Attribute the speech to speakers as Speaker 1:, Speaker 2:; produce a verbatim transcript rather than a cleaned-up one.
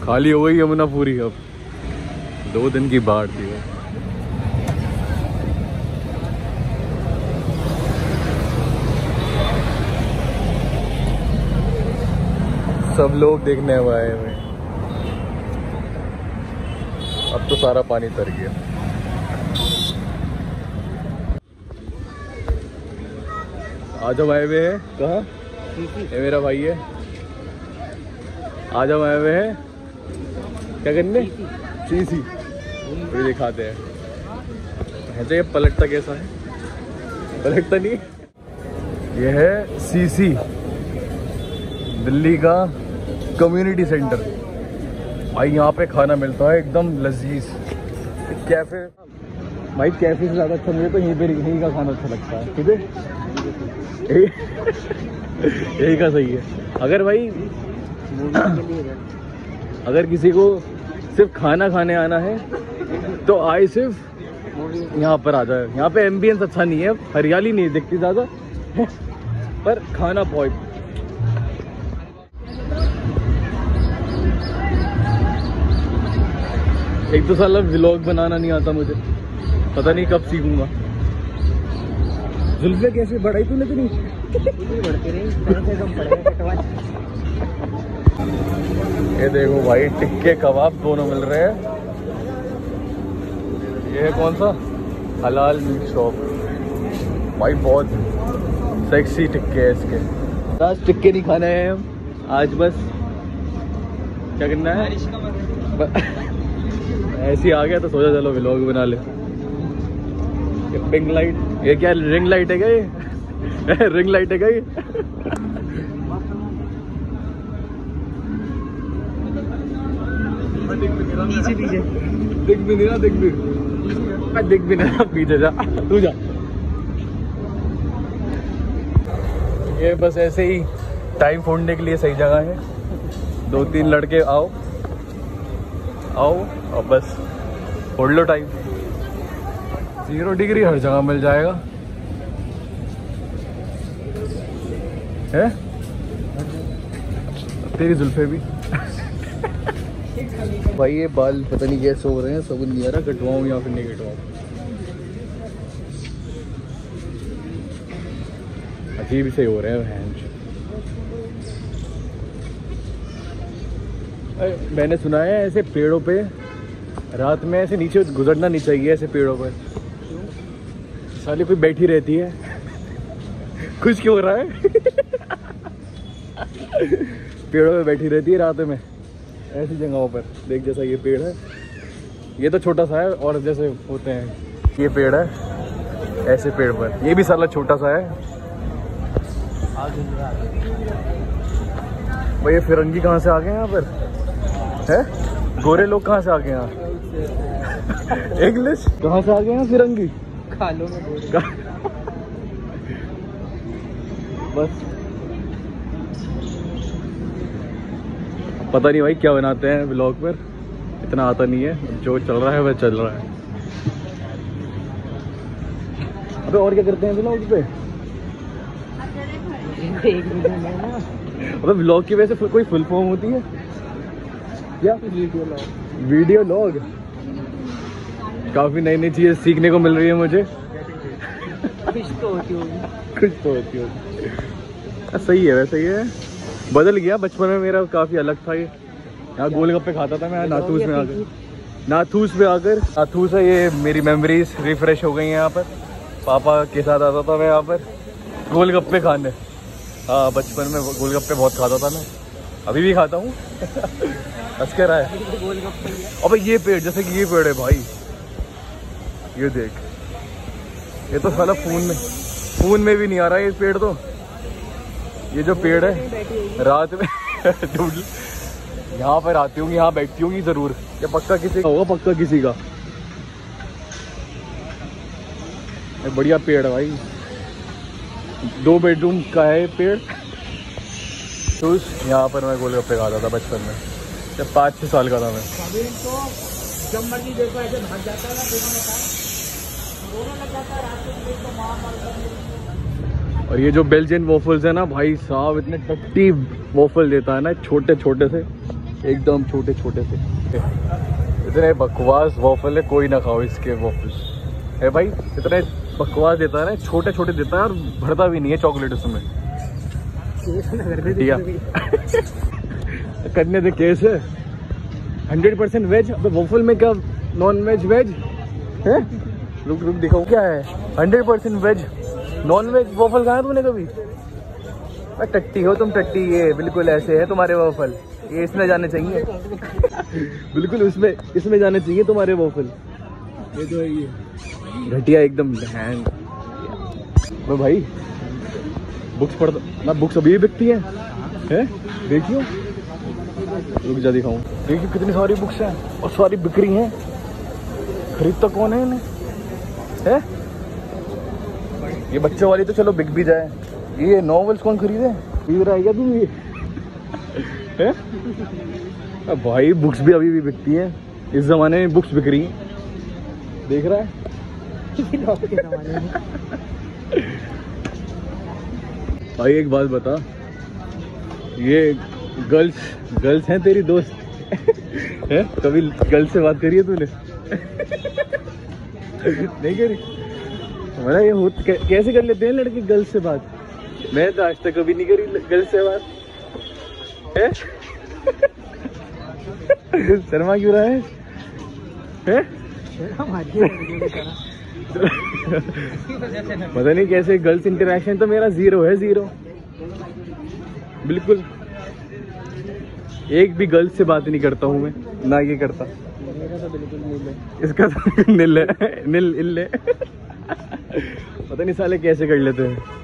Speaker 1: खाली हो गई यमुना पूरी। अब दो दिन की बाढ़ थी वो। सब लोग देखने हुए आए हुए। अब तो सारा पानी तर गया। आज हम आए हुए हैं कहाँ? ये मेरा भाई है। आज हम आए हुए हैं क्या करने? सीसी ये दिखाते हैं। ऐसे ये पलटता कैसा है? पलटता नहीं। ये है सीसी, दिल्ली का कम्युनिटी सेंटर। भाई यहाँ पे खाना मिलता है एकदम लजीज। कैफे भाई, कैफे से ज़्यादा अच्छा मुझे तो यहीं पे यहीं का खाना अच्छा लगता है। ठीक है, यही का सही है। अगर भाई अगर किसी को सिर्फ खाना खाने आना है तो आए सिर्फ यहाँ पर आ जाए। यहाँ पे एम्बियंस अच्छा नहीं है, हरियाली नहीं दिखती ज़्यादा, पर खाना बहुत। एक तो साला व्लॉग बनाना नहीं आता मुझे, पता नहीं कब सीखूंगा। जुल्फे कैसे बढ़ाई तूने? तो नहीं बढ़ती रही। ये देखो भाई, टिक्के कबाब दोनों मिल रहे हैं। ये है कौन सा? हलाल मीट शॉप। भाई बहुत सेक्सी टिक्के है इसके। आज टिक्के नहीं खाने हैं हम, आज बस क्या करना है, ऐसे ही आ गया तो सोचा चलो व्लॉग बना ले। ये पिंक लाइट, ये क्या रिंग लाइट है क्या? ये रिंग लाइट है क्या ये? पीछे पीछे दिख भी नहीं रहा, दिख भी दिख भी नहीं रहा। पीछे जा तू जा। ये बस ऐसे ही टाइम फोड़ने के लिए सही जगह है। दो तीन लड़के आओ आओ और बस फोड़ लो टाइम। जीरो डिग्री हर जगह मिल जाएगा है। तेरी जुल्फे भी। भाई ये बाल पता नहीं कैसे हो रहे हैं, सब नहीं आ रहा कटवाऊं या फिर नहीं कटवाऊं। अजीब से हो रहे हैं। मैंने सुना है ऐसे पेड़ों पे रात में ऐसे नीचे गुजरना नहीं चाहिए। ऐसे पेड़ों पर साली कोई बैठी रहती है। खुश क्यों हो रहा है? पेड़ों पे बैठी रहती है रात में ऐसी जगहों पर। देख जैसा ये पेड़ है, ये तो छोटा सा है, और जैसे होते हैं ये पेड़ है ऐसे पेड़ पर, ये भी साला छोटा सा है। भाई ये फिरंगी कहाँ से आ गए यहाँ पर है? गोरे लोग कहाँ से आ गए यहाँ? इंग्लिश कहाँ से आ गए यहाँ? फिरंगी खालों में बस पता नहीं भाई क्या बनाते हैं व्लॉग पर, इतना आता नहीं है। जो चल रहा है वह चल रहा है। अबे और क्या करते हैं व्लॉग पे? अबे व्लॉग की वजह से कोई फुल फॉर्म होती है क्या? Video log. Video log. काफी नई नई चीजें सीखने को मिल रही है मुझे। कुछ तो होती होगी, कुछ तो होती होगी। सही है, वैसे ही है। बदल गया, बचपन में मेरा काफी अलग था। ये यहाँ गोलगप्पे खाता था मैं नाथूस में आकर। नाथूस में आकर नाथूस है ये, मेरी मेमोरीज रिफ्रेश हो गई हैं यहाँ पर। पापा के साथ आता था मैं यहाँ पर गोलगप्पे खाने। हाँ, बचपन में गोलगप्पे बहुत खाता था मैं, अभी भी खाता हूँ। हंस कर रहा है। अबे ये पेड़, जैसे कि ये पेड़ है भाई, ये देख, ये तो साला फोन में फोन में भी नहीं आ रहा है ये पेड़। तो ये जो पेड़ है रात में यहाँ पर आती होंगी, यहाँ बैठती होंगी जरूर। ये पक्का किसी का होगा, पक्का किसी का। ये बढ़िया पेड़ है भाई, दो बेडरूम का है पेड़। तो यहाँ पर मैं गोलगप्पे खाता था बचपन में, जब पाँच छः साल का था मैं। जब मर्जी देखो ऐसे भाग जाता है ना। और ये जो बेल्जियन वॉफल्स है ना भाई साहब, इतने टट्टी वॉफल देता है ना, छोटे छोटे से। एकदम छोटे छोटे से। इतने बकवास वॉफल है, कोई ना खाओ इसके वॉफल है भाई। इतने बकवास देता है ना, छोटे छोटे देता है और भरता भी नहीं है चॉकलेट उसमें। करने दे केस है। Hundred percent veg. अब वॉफल में क्या नॉन वेज वेज है? रुक रुक दिखाओ क्या है। Hundred percent veg non veg waffle खाया तुमने कभी? टट्टी हो तुम, टट्टी। ये बिल्कुल ऐसे है तुम्हारे वॉफल, ये इसमें जाने चाहिए। बिल्कुल उसमें इसमें जाने चाहिए तुम्हारे वॉफल। ये जो है ये घटिया एकदम हैंग। मैं भाई बुक्स पढ़ता ना, बुक्स अभी भी बिकती है, है? देखियो, रुक जा दिखाऊं। देखियो कितनी सारी बुक्स हैं और सारी बिक रही हैं। खरीदता कौन है इन्हें? है ये बच्चों वाली तो चलो बिक भी जाए, ये नॉवेल्स कौन खरीदे? खरीद रहा है क्या तू ये? है? अब भाई बुक्स भी अभी भी बिकती हैं। इस जमाने में बुक्स बिक रही हैं, देख रहा है? भाई एक बात बता, ये गर्ल्स गर्ल्स हैं तेरी दोस्त? है? कभी गर्ल्स से बात करी है तूने? नहीं करी? हमारा ये हो कैसे कर लेते हैं लड़के गर्ल्स से बात? मैं तो आज तक कभी नहीं करी गर्ल्स से बात। है? शर्मा क्यों रहा है? है? पता नहीं कैसे गर्ल्स इंटरेक्शन तो मेरा जीरो है, जीरो बिल्कुल। एक भी गर्ल्स से बात नहीं करता हूँ मैं, ना ये करता। मेरा तो बिल्कुल नील है, इसका तो नील है, नील इल है। पता नहीं साले कैसे कर लेते हैं।